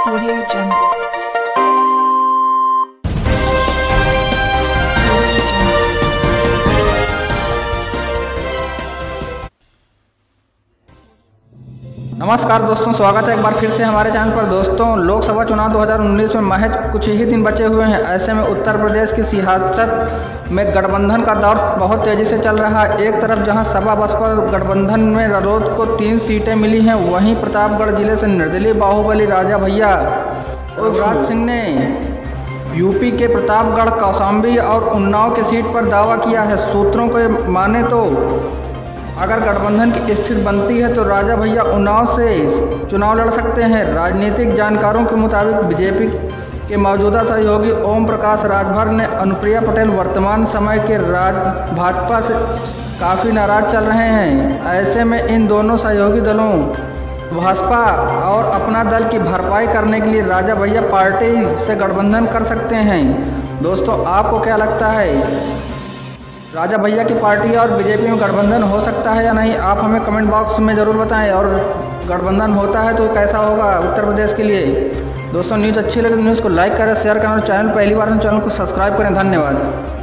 Audio Jungle. नमस्कार दोस्तों, स्वागत है एक बार फिर से हमारे चैनल पर। दोस्तों, लोकसभा चुनाव 2019 में महज कुछ ही दिन बचे हुए हैं। ऐसे में उत्तर प्रदेश की सियासत में गठबंधन का दौर बहुत तेजी से चल रहा है। एक तरफ जहां सपा बसपा गठबंधन में रालोद को 3 सीटें मिली हैं, वहीं प्रतापगढ़ जिले से निर्दलीय बाहुबली राजा भैया और युवराज सिंह ने यूपी के प्रतापगढ़, कौशाम्बी और उन्नाव की सीट पर दावा किया है। सूत्रों को माने तो अगर गठबंधन की स्थिति बनती है तो राजा भैया उन्नाव से चुनाव लड़ सकते हैं। राजनीतिक जानकारों के मुताबिक बीजेपी के मौजूदा सहयोगी ओम प्रकाश राजभर ने अनुप्रिया पटेल वर्तमान समय के भाजपा से काफ़ी नाराज चल रहे हैं। ऐसे में इन दोनों सहयोगी दलों भाजपा और अपना दल की भरपाई करने के लिए राजा भैया पार्टी से गठबंधन कर सकते हैं। दोस्तों, आपको क्या लगता है, राजा भैया की पार्टी और बीजेपी में गठबंधन हो सकता है या नहीं? आप हमें कमेंट बॉक्स में ज़रूर बताएं। और गठबंधन होता है तो कैसा होगा उत्तर प्रदेश के लिए? दोस्तों, न्यूज़ अच्छी लगे तो न्यूज़ को लाइक करें, शेयर करें और चैनल पहली बार चैनल को सब्सक्राइब करें। धन्यवाद।